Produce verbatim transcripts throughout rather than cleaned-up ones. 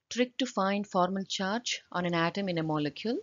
Trick to find formal charge on an atom in a molecule.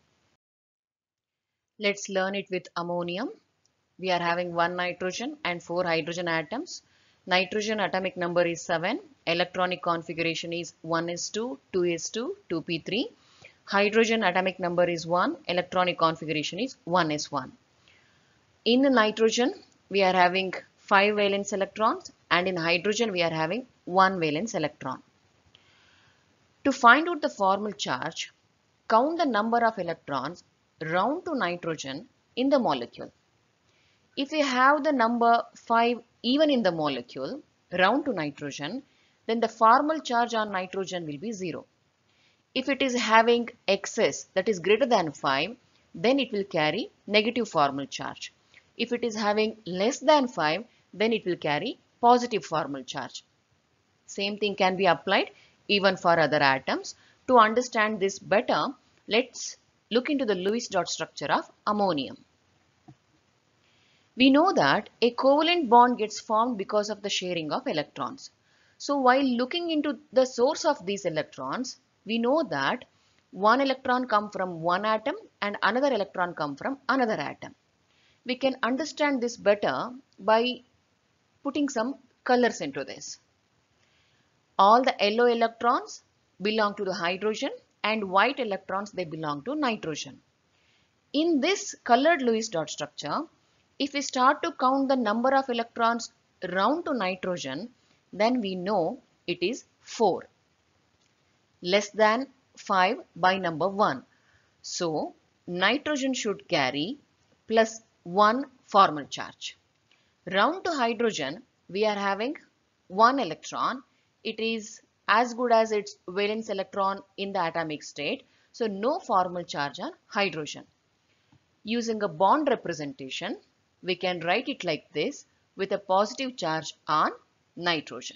Let's learn it with ammonium. We are having one nitrogen and four hydrogen atoms. Nitrogen atomic number is seven. Electronic configuration is one s two, two s two, two p three. Hydrogen atomic number is one. Electronic configuration is one s one. In the nitrogen, we are having five valence electrons, and in hydrogen, we are having one valence electron. To find out the formal charge, count the number of electrons round to nitrogen in the molecule. If we have the number five even in the molecule round to nitrogen, then the formal charge on nitrogen will be zero. If it is having excess that is greater than five, then it will carry negative formal charge. If it is having less than five, then it will carry positive formal charge. Same thing can be applied even for other atoms. To understand this better, let's look into the Lewis dot structure of ammonium. We know that a covalent bond gets formed because of the sharing of electrons. So while looking into the source of these electrons, we know that one electron comes from one atom and another electron comes from another atom. We can understand this better by putting some colors into this. All the yellow electrons belong to the hydrogen and white electrons they belong to nitrogen. In this colored Lewis dot structure, if we start to count the number of electrons round to nitrogen, then we know it is four. Less than five by number one. So, nitrogen should carry plus one formal charge. Round to hydrogen, we are having one electron. It is as good as its valence electron in the atomic state. So, no formal charge on hydrogen. Using a bond representation, we can write it like this with a positive charge on nitrogen.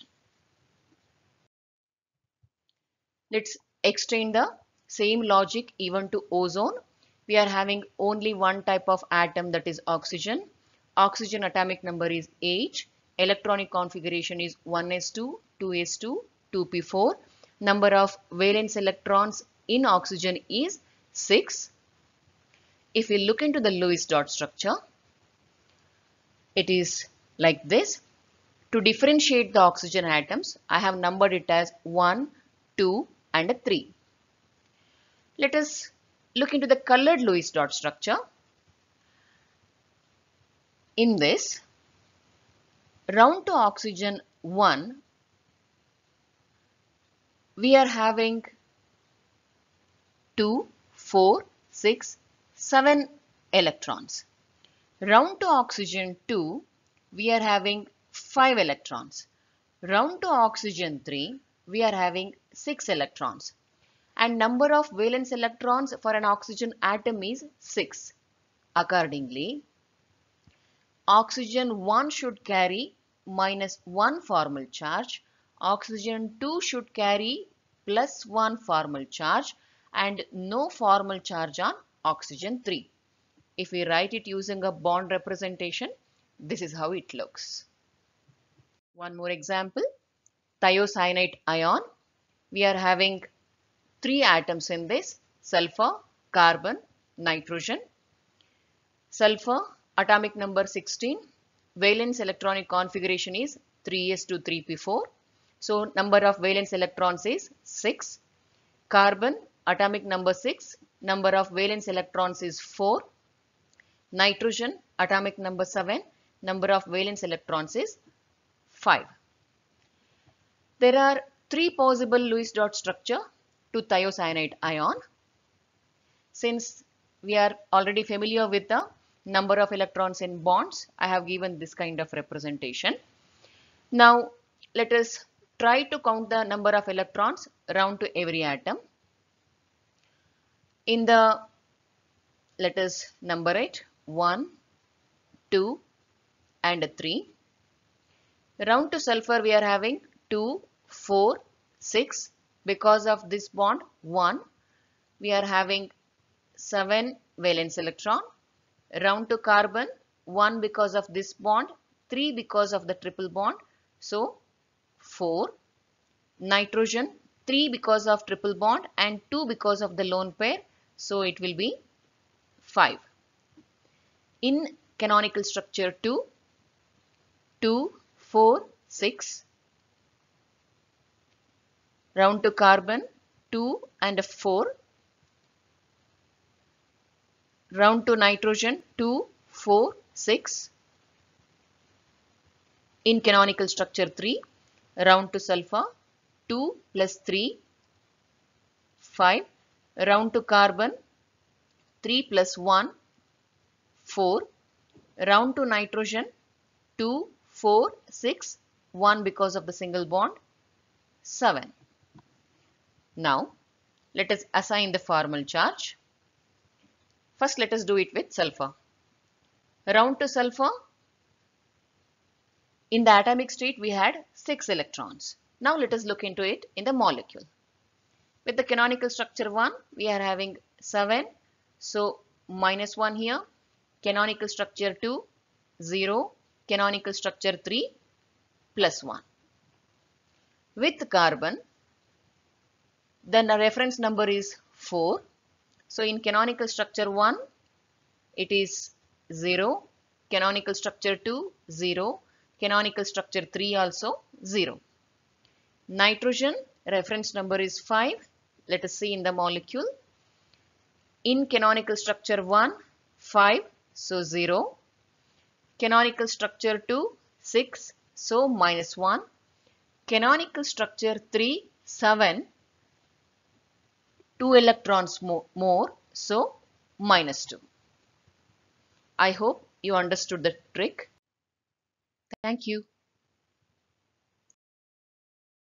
Let's extend the same logic even to ozone. We are having only one type of atom, that is oxygen. Oxygen atomic number is H. Electronic configuration is one s two, two s two, two p four. Number of valence electrons in oxygen is six. If we look into the Lewis dot structure, it is like this. To differentiate the oxygen atoms, I have numbered it as one, two and three. Let us look into the colored Lewis dot structure. In this, round to oxygen one, we are having two, four, six, seven electrons. Round to oxygen two, we are having five electrons. Round to oxygen three, we are having six electrons. And number of valence electrons for an oxygen atom is six. Accordingly, oxygen one should carry minus one formal charge, oxygen two should carry plus one formal charge, and no formal charge on oxygen three. If we write it using a bond representation, this is how it looks. One more example, thiocyanate ion. We are having three atoms in this, sulfur, carbon, nitrogen. Sulfur atomic number sixteen, valence electronic configuration is three s two, three p four. So number of valence electrons is six. Carbon atomic number six, number of valence electrons is four. Nitrogen atomic number seven, number of valence electrons is five. There are three possible Lewis dot structure to thiocyanate ion. Since we are already familiar with the number of electrons in bonds, I have given this kind of representation. Now let us try to count the number of electrons round to every atom. In the, let us number it, one, two and three. Round to sulfur we are having two, four, six. Because of this bond one, we are having seven valence electron. Round to carbon one because of this bond, three because of the triple bond. So four. Nitrogen three because of triple bond and two because of the lone pair. So it will be five. In canonical structure two, two, four, six. Round to carbon, two and a four. Round to nitrogen, two, four, six. In canonical structure three, round to sulfur, two plus three, five. Round to carbon, three plus one, four. Round to nitrogen, two, four, six, one because of the single bond, seven. Now, let us assign the formal charge. First, let us do it with sulfur. Round to sulfur, in the atomic state, we had six electrons. Now, let us look into it in the molecule. With the canonical structure one, we are having seven. So, minus one here. Canonical structure two, zero. Canonical structure three, plus one. With carbon, then the reference number is four. So, in canonical structure one, it is zero. Canonical structure two, zero. Canonical structure three also zero. Nitrogen, reference number is five. Let us see in the molecule. In canonical structure one, five, so zero. Canonical structure two, six, so minus one. Canonical structure three, seven. two electrons more, more, so minus two. I hope you understood the trick. Thank you.